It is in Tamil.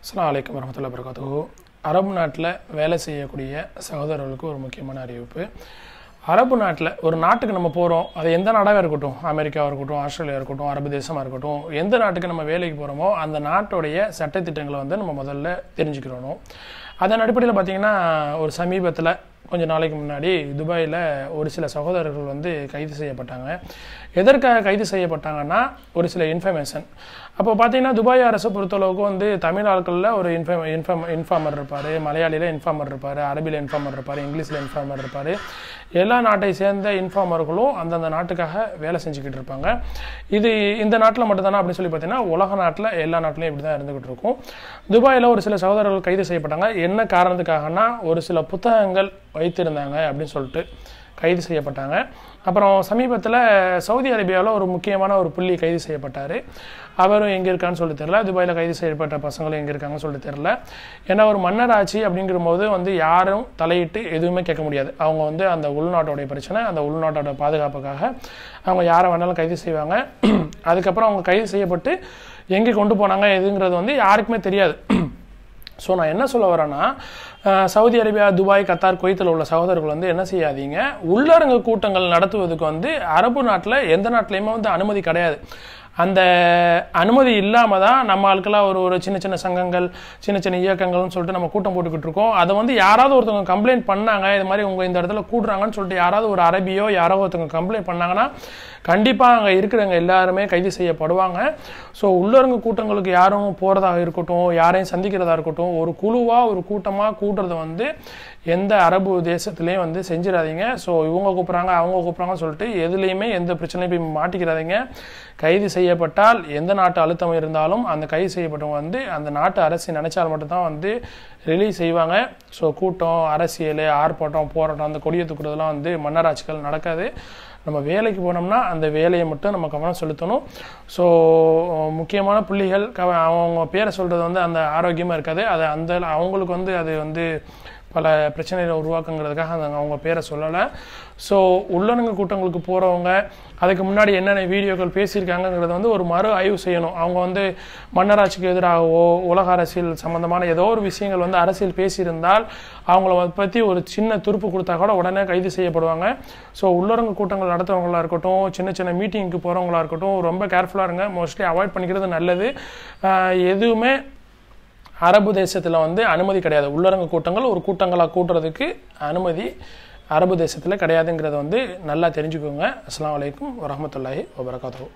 அஸ்ஸலாமு அலைக்கும் வரஹ்மத்துல்லாஹி வபரகாத்துஹு. அரபு நாட்டில் வேலை செய்யக்கூடிய சகோதரர்களுக்கு ஒரு முக்கியமான அறிவிப்பு. அரபு நாட்டில் ஒரு நாட்டுக்கு நம்ம போகிறோம், அது எந்த நாடாக இருக்கட்டும், அமெரிக்காவாக இருக்கட்டும், ஆஸ்திரேலியா இருக்கட்டும், அரபு தேசமாக இருக்கட்டும், எந்த நாட்டுக்கு நம்ம வேலைக்கு போகிறோமோ அந்த நாட்டுடைய சட்டத்திட்டங்களை வந்து நம்ம முதல்ல தெரிஞ்சுக்கிறணும். அதன் அடிப்படையில் பார்த்திங்கன்னா ஒரு சமீபத்தில் கொஞ்சம் நாளைக்கு முன்னாடி துபாயில் ஒரு சில சகோதரர்கள் வந்து கைது செய்யப்பட்டாங்க. எதற்காக கைது செய்யப்பட்டாங்கன்னா ஒரு சில இன்ஃபர்மேஷன். அப்போ பார்த்தீங்கன்னா துபாய் அரசை பொறுத்தளவுக்கு வந்து தமிழ் ஆட்களில் ஒரு இன்ஃபார்மர் இருப்பார், மலையாளியில் இன்ஃபார்மர் இருப்பார், அரபியில் இன்ஃபார்மர் இருப்பார், இங்கிலீஷில் இன்ஃபார்மர் இருப்பார். எல்லா நாட்டை சேர்ந்த இன்ஃபார்மர்களும் அந்தந்த நாட்டுக்காக வேலை செஞ்சுக்கிட்டு இருப்பாங்க. இது இந்த நாட்டில் மட்டும்தானா அப்படின்னு சொல்லி பார்த்தீங்கன்னா உலக நாட்டில் எல்லா நாட்டிலையும் இப்படி தான் இருந்துகிட்டு இருக்கும். துபாயில் ஒரு சில சகோதரர்கள் கைது செய்யப்பட்டாங்க. என்ன காரணத்துக்காகனா ஒரு சில புத்தகங்கள் வைத்திருந்தாங்க அப்படின்னு சொல்லிட்டு கைது செய்யப்பட்டாங்க. அப்புறம் சமீபத்தில் சவுதி அரேபியாவில் ஒரு முக்கியமான ஒரு புள்ளி கைது செய்யப்பட்டார். அவரும் எங்கே இருக்கான்னு சொல்லி தெரில. துபாயில் கைது செய்யப்பட்ட பசங்களும் எங்கே இருக்காங்கன்னு சொல்லி தெரில. ஏன்னா ஒரு மன்னர் ஆட்சி அப்படிங்கிற போது வந்து யாரும் தலையிட்டு எதுவுமே கேட்க முடியாது. அவங்க வந்து அந்த உள்நாட்டோடைய பிரச்சனை, அந்த உள்நாட்டோட பாதுகாப்புக்காக அவங்க யாரை வேணாலும் கைது செய்வாங்க. அதுக்கப்புறம் அவங்க கைது செய்யப்பட்டு எங்கே கொண்டு போனாங்க எதுங்கிறது வந்து யாருக்குமே தெரியாது. ஸோ நான் என்ன சொல்ல வரேன்னா, சவுதி அரேபியா, துபாய், கத்தார், குவைத்தில் உள்ள சகோதரர்கள் வந்து என்ன செய்யாதீங்க, உள்ளரங்கு கூட்டங்கள் நடத்துவதுக்கு வந்து அரபு நாட்டில் எந்த நாட்டிலையுமே வந்து அனுமதி கிடையாது. அந்த அனுமதி இல்லாமல் தான் நம்ம ஆட்களாக ஒரு சின்ன சின்ன சங்கங்கள், சின்ன சின்ன இயக்கங்கள்னு சொல்லிட்டு நம்ம கூட்டம் போட்டுக்கிட்டு இருக்கோம். அதை வந்து யாராவது ஒருத்தவங்க கம்ப்ளைண்ட் பண்ணாங்க, இது மாதிரி உங்கள் இந்த இடத்துல கூடுறாங்கன்னு சொல்லிட்டு யாராவது ஒரு அரபியோ யாரோ ஒருத்தவங்க கம்ப்ளைண்ட் பண்ணாங்கன்னா கண்டிப்பாக அங்கே இருக்கிறவங்க எல்லாருமே கைது செய்யப்படுவாங்க. ஸோ உள்ளரங்கு கூட்டங்களுக்கு யாரும் போகிறதாக இருக்கட்டும், யாரையும் சந்திக்கிறதா இருக்கட்டும், ஒரு குழுவாக ஒரு கூட்டமாக கூட்டுறதை வந்து எந்த அரபு தேசத்துலேயும் வந்து செஞ்சிடாதீங்க. ஸோ இவங்க கூப்பிட்றாங்க அவங்க கூப்பிட்றாங்கன்னு சொல்லிட்டு எதுலேயுமே எந்த பிரச்சனையும் போய் மாட்டிக்கிறாதீங்க. கைது செய்யப்பட்டால் எந்த நாட்டு அழுத்தம் இருந்தாலும் அந்த கைது செய்யப்பட்டவங்க வந்து அந்த நாட்டு அரசு நினைச்சால் மட்டும்தான் வந்து ரிலீஸ் செய்வாங்க. ஸோ கூட்டம், அரசியல், ஆர்ப்பாட்டம், போராட்டம், அந்த கொடியை தூக்குறதுலாம் வந்து மன்னராட்சிகள் நடக்காது. நம்ம வேலைக்கு போனோம்னா அந்த வேலையை மட்டும் நம்ம கவனம் செலுத்தணும். ஸோ முக்கியமான புள்ளிகள் அவங்க பேரை சொல்கிறது வந்து அந்த ஆரோக்கியமாக இருக்காது. அது அந்த அவங்களுக்கு வந்து அது வந்து பல பிரச்சனைகளை உருவாக்குங்கிறதுக்காக அவங்க பேரை சொல்லலை. ஸோ உள்ளரங்கு கூட்டங்களுக்கு போகிறவங்க அதுக்கு முன்னாடி என்னென்ன வீடியோக்கள் பேசியிருக்காங்கிறத வந்து ஒரு மறு ஆய்வு செய்யணும். அவங்க வந்து மன்னராட்சிக்கு எதிராகவோ உலக அரசியல் சம்மந்தமான ஏதோ ஒரு விஷயங்கள் வந்து அரசியல் பேசியிருந்தால் அவங்கள பற்றி ஒரு சின்ன துருப்பு கொடுத்தா கூட உடனே கைது செய்யப்படுவாங்க. ஸோ உள்ளரங்கு கூட்டங்கள் நடத்துறவங்களா இருக்கட்டும், சின்ன சின்ன மீட்டிங்க்கு போகிறவங்களா இருக்கட்டும், ரொம்ப கேர்ஃபுல்லாக இருங்க. மோஸ்ட்லி அவாய்ட் பண்ணிக்கிறது நல்லது. எதுவுமே அரபு தேசத்தில் வந்து அனுமதி கிடையாது. உள்ளரங்கு கூட்டங்கள் ஒரு கூட்டங்களாக கூட்டுறதுக்கு அனுமதி அரபு தேசத்தில் கிடையாதுங்கிறத வந்து நல்லா தெரிஞ்சுக்கோங்க. அஸ்ஸலாமு அலைக்கும் வரஹ்மத்துல்லாஹி வபரகாத்துஹு.